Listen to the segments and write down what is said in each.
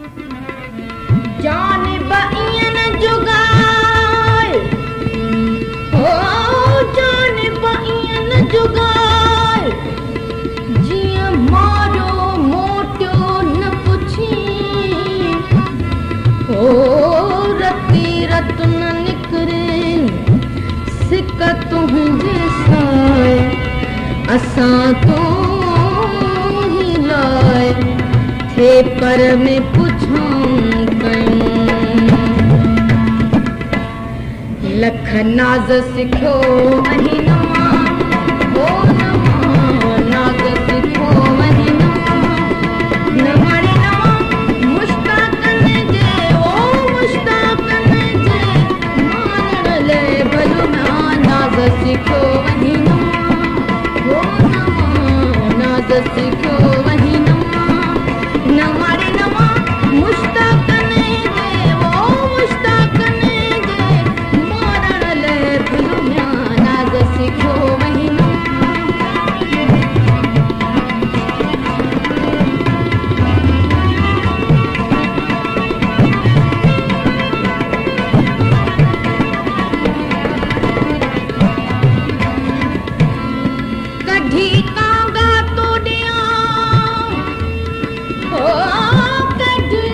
जानिब ईअं जुगाए हो जानिब ईअं जुगाए जीअं मारियो मोटियो न पुछी हो रती रत न निकिरे सिक तुंहिंजे साए असां तो ही लाए थे पर में पुछूं लख नाज़ सिखो वही नवां हो नवां नाज़ सिखो वही नवां मुश्ताक़न जे ओ मुश्ताक़न जे मानण ले भलो नाज़ सिखो वही नवां हो नवां नाज़ सिखो वही नवां मुश्ताक़न जे ओ मुश्ताक़न सिखो वही कढ़ी कांगा तो दिया हो कढ़ी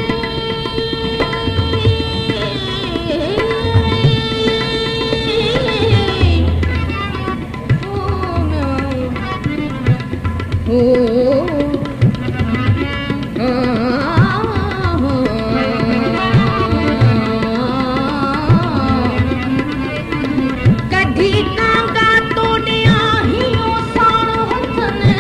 कढ़ी कांगा तोड़िया हियो साणो हथने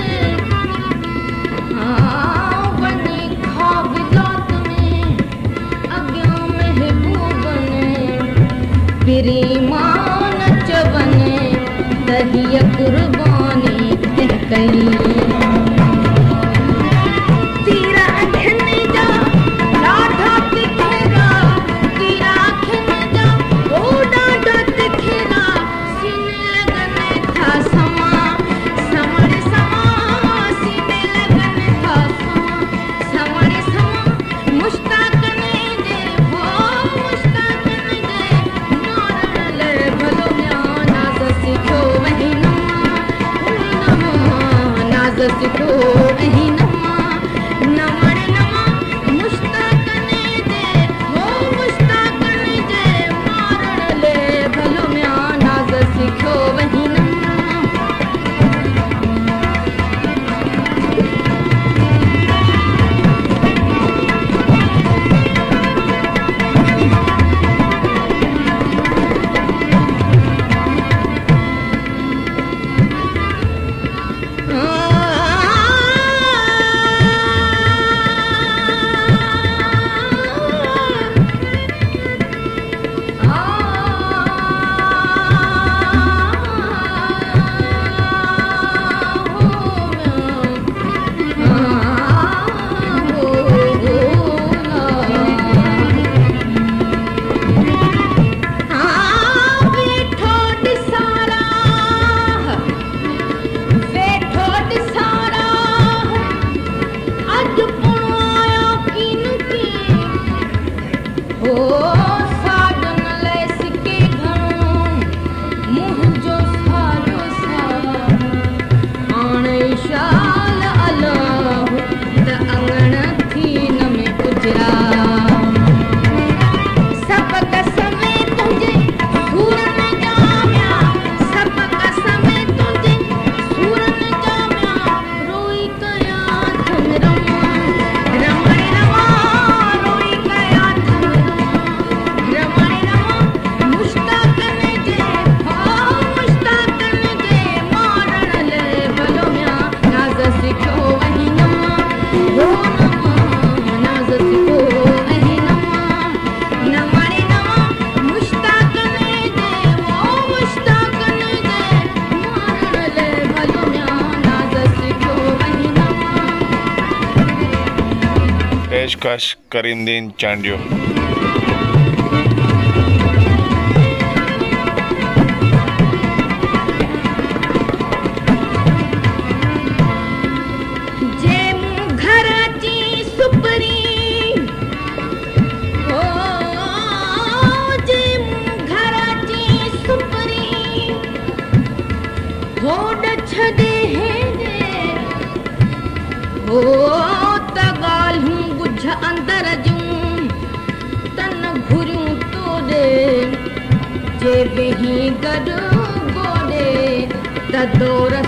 वञी खा विलात में अॻियां महबूबने पिरी मान चवने दहिय कुर्बानी कई तीरा अखियुनि जा ॾाढा तिखेरा तीरा अखियुनि जा ओ ॾाढा तिखेरा सीने लॻनि था समा समड़ समा सीने लॻनि था समा समड़ समा मुश्ताक़न जे हो मुश्ताक़न जे मारण लाइ भलो नाज़ सिखो वही नाज़ सिखो वही मुश्ताक़न जे हो मुश्ताक़न जे मारण लाइ भलो नाज़ सिखो वही पेशकश करीमदीन चांडियो। अंदर जूं तन घुरियूं तोड़े जे वेही गॾु गोॾे त दौर